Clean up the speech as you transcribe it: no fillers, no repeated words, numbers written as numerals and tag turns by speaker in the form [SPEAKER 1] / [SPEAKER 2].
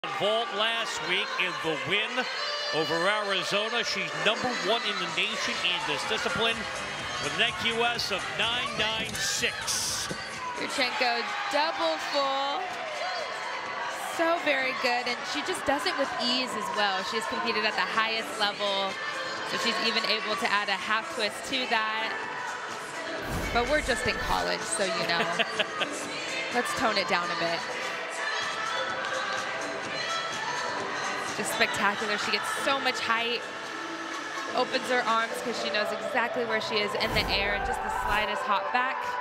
[SPEAKER 1] Vault last week in the win over Arizona. She's #1 in the nation in this discipline with an EQS of 996.
[SPEAKER 2] Yurchenko double full. So very good, and she just does it with ease as well. She's competed at the highest level, so she's even able to add a half twist to that. But we're just in college, so you know. Let's tone it down a bit. Just spectacular. She gets so much height, opens her arms because she knows exactly where she is in the air, and just the slightest hop back.